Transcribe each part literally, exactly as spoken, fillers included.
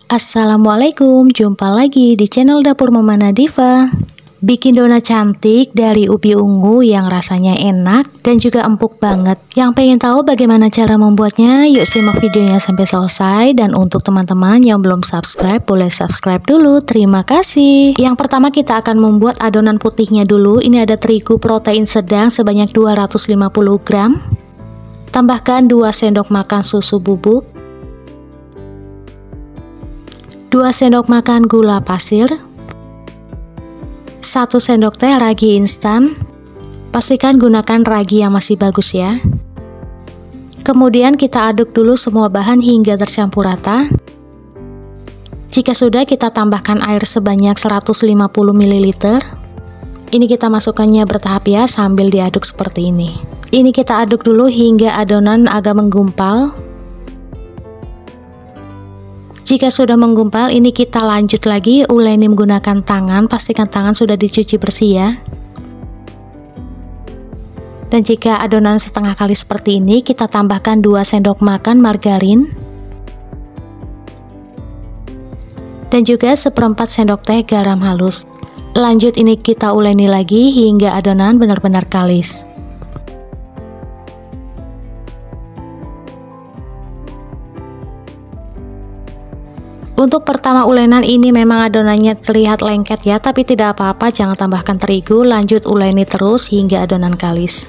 Assalamualaikum, jumpa lagi di channel Dapur Mama Nadifa. Bikin donat cantik dari ubi ungu yang rasanya enak dan juga empuk banget. Yang pengen tahu bagaimana cara membuatnya? Yuk simak videonya sampai selesai. Dan untuk teman-teman yang belum subscribe, boleh subscribe dulu. Terima kasih. Yang pertama kita akan membuat adonan putihnya dulu. Ini ada terigu protein sedang sebanyak dua ratus lima puluh gram. Tambahkan dua sendok makan susu bubuk, dua sendok makan gula pasir, satu sendok teh ragi instan. Pastikan gunakan ragi yang masih bagus ya. Kemudian kita aduk dulu semua bahan hingga tercampur rata. Jika sudah, kita tambahkan air sebanyak seratus lima puluh mililiter. Ini kita masukkannya bertahap ya, sambil diaduk seperti ini. Ini kita aduk dulu hingga adonan agak menggumpal. Jika sudah menggumpal, ini kita lanjut lagi uleni menggunakan tangan. Pastikan tangan sudah dicuci bersih ya. Dan jika adonan setengah kali seperti ini, kita tambahkan dua sendok makan margarin. Dan juga seperempat sendok teh garam halus. Lanjut ini kita uleni lagi hingga adonan benar-benar kalis. Untuk pertama ulenan ini memang adonannya terlihat lengket ya, tapi tidak apa-apa, jangan tambahkan terigu. Lanjut uleni terus hingga adonan kalis.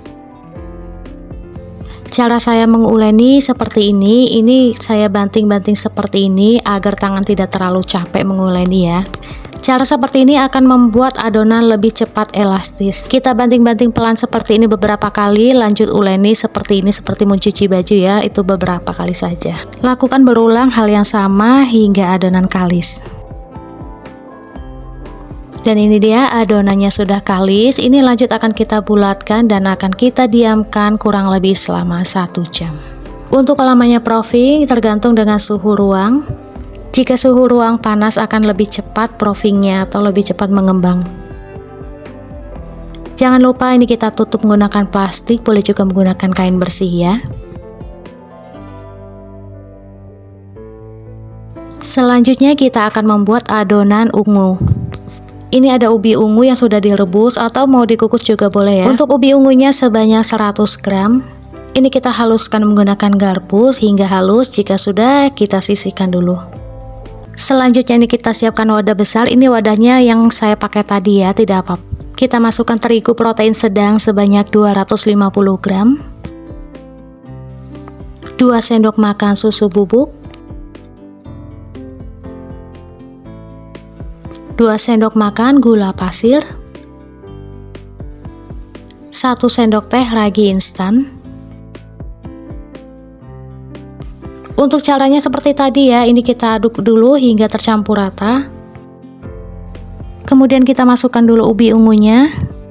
Cara saya menguleni seperti ini, ini saya banting-banting seperti ini agar tangan tidak terlalu capek menguleni ya. Cara seperti ini akan membuat adonan lebih cepat elastis. Kita banting-banting pelan seperti ini beberapa kali, lanjut uleni seperti ini seperti mencuci baju ya, itu beberapa kali saja. Lakukan berulang hal yang sama hingga adonan kalis. Dan ini dia adonannya sudah kalis. Ini lanjut akan kita bulatkan dan akan kita diamkan kurang lebih selama satu jam. Untuk lamanya proofing tergantung dengan suhu ruang. Jika suhu ruang panas akan lebih cepat proofingnya atau lebih cepat mengembang. Jangan lupa ini kita tutup menggunakan plastik, boleh juga menggunakan kain bersih ya. Selanjutnya kita akan membuat adonan ungu. Ini ada ubi ungu yang sudah direbus atau mau dikukus juga boleh ya. Untuk ubi ungunya sebanyak seratus gram. Ini kita haluskan menggunakan garpu hingga halus. Jika sudah, kita sisihkan dulu. Selanjutnya ini kita siapkan wadah besar. Ini wadahnya yang saya pakai tadi ya, tidak apa-apa. Kita masukkan terigu protein sedang sebanyak dua ratus lima puluh gram, dua sendok makan susu bubuk, dua sendok makan gula pasir, satu sendok teh ragi instan. Untuk caranya seperti tadi ya, ini kita aduk dulu hingga tercampur rata. Kemudian kita masukkan dulu ubi ungunya.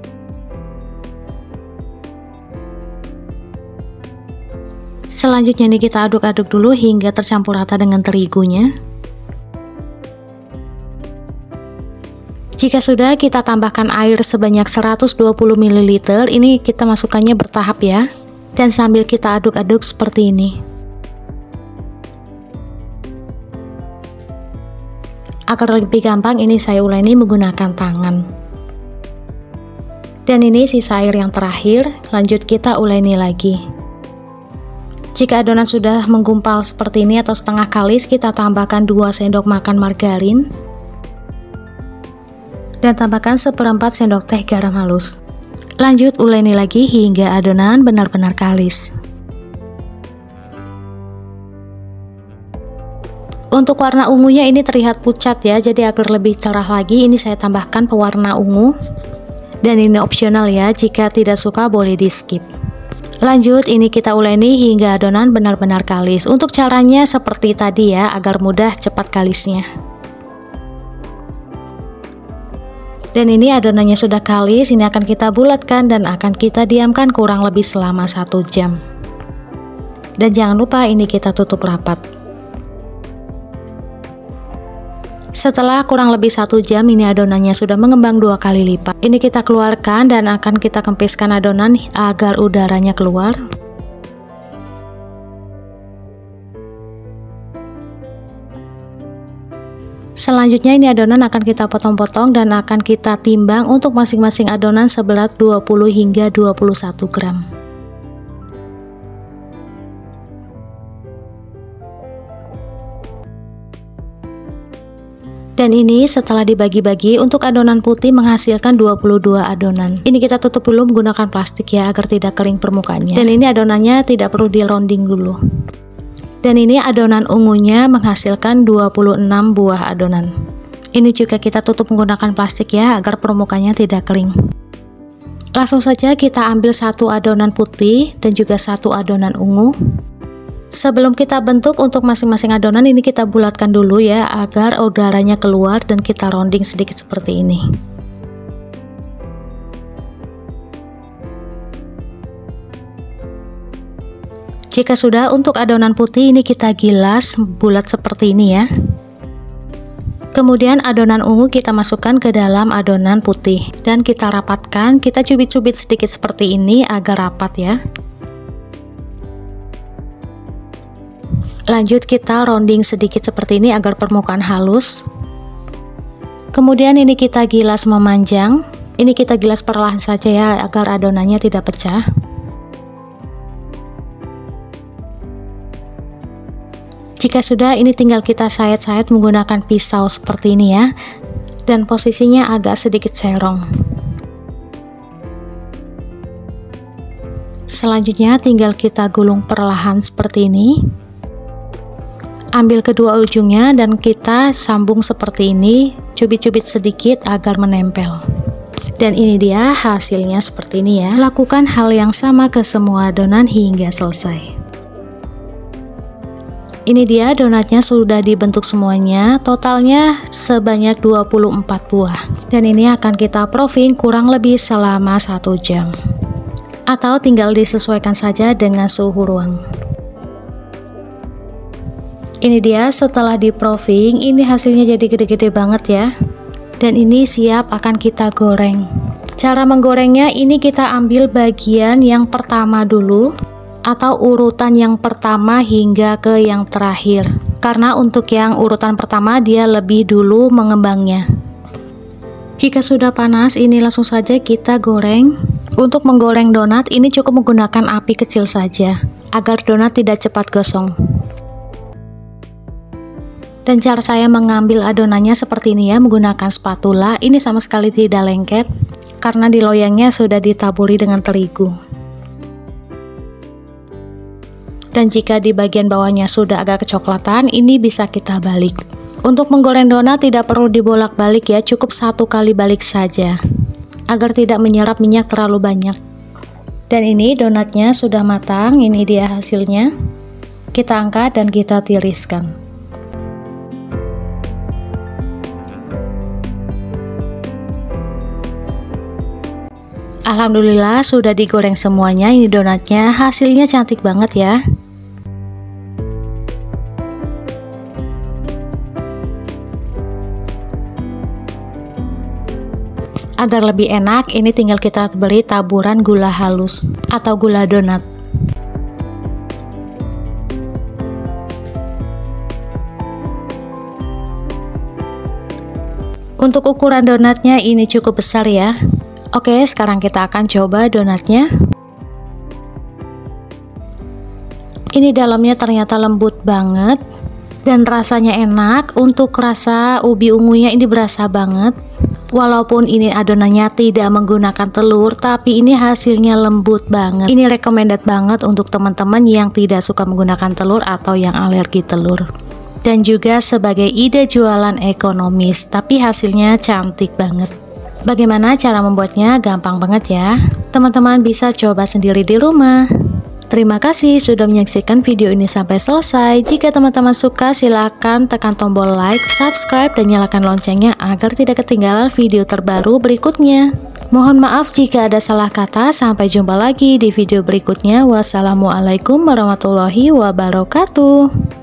Selanjutnya ini kita aduk-aduk dulu hingga tercampur rata dengan terigunya. Jika sudah, kita tambahkan air sebanyak seratus dua puluh mililiter. Ini kita masukkannya bertahap ya. Dan sambil kita aduk-aduk seperti ini. Agar lebih gampang, ini saya uleni menggunakan tangan. Dan ini sisa air yang terakhir, lanjut kita uleni lagi. Jika adonan sudah menggumpal seperti ini atau setengah kalis, kita tambahkan dua sendok makan margarin. Dan tambahkan seperempat sendok teh garam halus. Lanjut uleni lagi hingga adonan benar-benar kalis. Untuk warna ungunya ini terlihat pucat ya, jadi agar lebih cerah lagi ini saya tambahkan pewarna ungu. Dan ini opsional ya, jika tidak suka boleh di skip. Lanjut ini kita uleni hingga adonan benar-benar kalis. Untuk caranya seperti tadi ya, agar mudah cepat kalisnya. Dan ini adonannya sudah kalis, ini akan kita bulatkan dan akan kita diamkan kurang lebih selama satu jam. Dan jangan lupa ini kita tutup rapat. Setelah kurang lebih satu jam, ini adonannya sudah mengembang dua kali lipat. Ini kita keluarkan dan akan kita kempiskan adonan agar udaranya keluar. Selanjutnya ini adonan akan kita potong-potong dan akan kita timbang untuk masing-masing adonan seberat dua puluh hingga dua puluh satu gram. Dan ini setelah dibagi-bagi untuk adonan putih menghasilkan dua puluh dua adonan. Ini kita tutup dulu menggunakan plastik ya agar tidak kering permukaannya. Dan ini adonannya tidak perlu di rounding dulu. Dan ini adonan ungunya menghasilkan dua puluh enam buah adonan. Ini juga kita tutup menggunakan plastik ya agar permukaannya tidak kering. Langsung saja kita ambil satu adonan putih dan juga satu adonan ungu. Sebelum kita bentuk untuk masing-masing adonan ini kita bulatkan dulu ya agar udaranya keluar dan kita rounding sedikit seperti ini. Jika sudah, untuk adonan putih ini kita gilas bulat seperti ini ya. Kemudian adonan ungu kita masukkan ke dalam adonan putih dan kita rapatkan, kita cubit-cubit sedikit seperti ini agar rapat ya. Lanjut kita rounding sedikit seperti ini agar permukaan halus. Kemudian ini kita gilas memanjang. Ini kita gilas perlahan saja ya agar adonannya tidak pecah. Jika sudah, ini tinggal kita sayat-sayat menggunakan pisau seperti ini ya. Dan posisinya agak sedikit serong. Selanjutnya tinggal kita gulung perlahan seperti ini. Ambil kedua ujungnya dan kita sambung seperti ini, cubit-cubit sedikit agar menempel. Dan ini dia hasilnya seperti ini ya. Lakukan hal yang sama ke semua adonan hingga selesai. Ini dia donatnya sudah dibentuk semuanya, totalnya sebanyak dua puluh empat buah. Dan ini akan kita proofing kurang lebih selama satu jam. Atau tinggal disesuaikan saja dengan suhu ruang. Ini dia setelah di proofing, ini hasilnya jadi gede-gede banget ya. Dan ini siap akan kita goreng. Cara menggorengnya ini kita ambil bagian yang pertama dulu atau urutan yang pertama hingga ke yang terakhir. Karena untuk yang urutan pertama dia lebih dulu mengembangnya. Jika sudah panas, ini langsung saja kita goreng. Untuk menggoreng donat ini cukup menggunakan api kecil saja agar donat tidak cepat gosong. Dan cara saya mengambil adonannya seperti ini ya, menggunakan spatula. Ini sama sekali tidak lengket karena di loyangnya sudah ditaburi dengan terigu. Dan jika di bagian bawahnya sudah agak kecoklatan, ini bisa kita balik. Untuk menggoreng donat tidak perlu dibolak-balik ya, cukup satu kali balik saja agar tidak menyerap minyak terlalu banyak. Dan ini donatnya sudah matang, ini dia hasilnya. Kita angkat dan kita tiriskan. Alhamdulillah sudah digoreng semuanya. Ini donatnya hasilnya cantik banget ya. Agar lebih enak, ini tinggal kita beri taburan gula halus atau gula donat. Untuk ukuran donatnya ini cukup besar ya. Oke, sekarang kita akan coba donatnya. Ini dalamnya ternyata lembut banget dan rasanya enak. Untuk rasa ubi ungunya ini berasa banget. Walaupun ini adonannya tidak menggunakan telur, tapi ini hasilnya lembut banget. Ini recommended banget untuk teman-teman yang tidak suka menggunakan telur atau yang alergi telur. Dan juga sebagai ide jualan ekonomis, tapi hasilnya cantik banget. Bagaimana cara membuatnya? Gampang banget ya. Teman-teman bisa coba sendiri di rumah. Terima kasih sudah menyaksikan video ini sampai selesai. Jika teman-teman suka, silakan tekan tombol like, subscribe, dan nyalakan loncengnya agar tidak ketinggalan video terbaru berikutnya. Mohon maaf jika ada salah kata. Sampai jumpa lagi di video berikutnya. Wassalamualaikum warahmatullahi wabarakatuh.